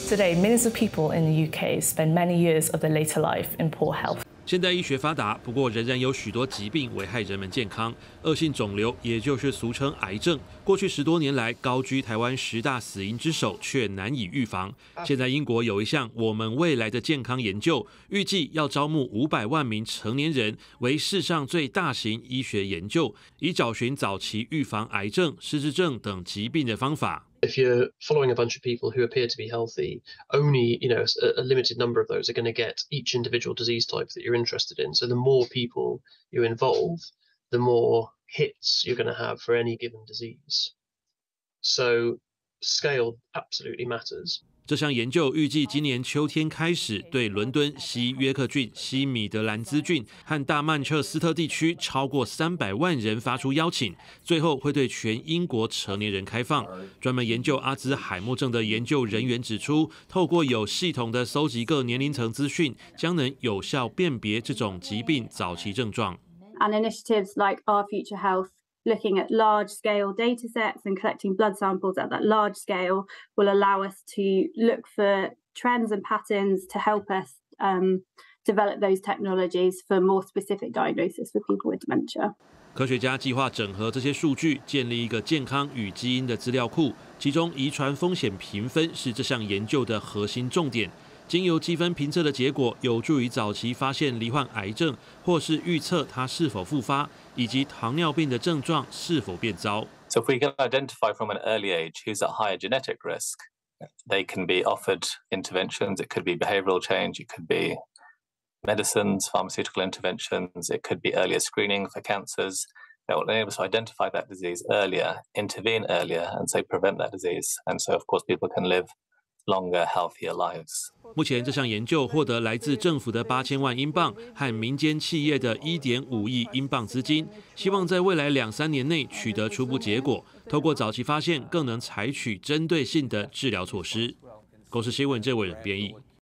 Today, millions of people in the UK spend many years of their later life in poor health. 现代医学发达，不过仍然有许多疾病危害人们健康。恶性肿瘤，也就是俗称癌症，过去10多年来高居台湾10大死因之首，却难以预防。现在英国有一项我们未来的健康研究，预计要招募500万名成年人，为世上最大型医学研究，以找寻早期预防癌症、失智症等疾病的方法。 If you're following a bunch of people who appear to be healthy, only a limited number of those are going to get each individual disease type that you're interested in. So the more people you involve, the more hits you're going to have for any given disease. So scale absolutely matters. 这项研究预计今年秋天开始，对伦敦、西约克郡、西米德兰兹郡和大曼彻斯特地区超过300万人发出邀请，最后会对全英国成年人开放。专门研究阿兹海默症的研究人员指出，透过有系统的搜集各年龄层资讯，将能有效辨别这种疾病早期症状。 And initiatives like Our Future Health, looking at large-scale data sets and collecting blood samples at that large scale will allow us to look for trends and patterns to help us develop those technologies for more specific diagnosis for people with dementia. 科学家计划整合这些数据，建立一个健康与基因的资料库，其中遗传风险评分是这项研究的核心重点。经由积分评测的结果，有助于早期发现罹患癌症，或是预测它是否复发，以及糖尿病的症状是否变糟。 So if we can identify from an early age who's at higher genetic risk, they can be offered interventions. It could be behavioral change, it could be medicines, pharmaceutical interventions, it could be earlier screening for cancers. That will enable us to identify that disease earlier, intervene earlier, and so prevent that disease. And so, of course, people can live longer, healthier lives. 目前这项研究获得来自政府的8000万英镑和民间企业的1.5亿英镑资金，希望在未来2-3年内取得初步结果，透过早期发现，更能采取针对性的治疗措施。公视新闻郑伟仁编译。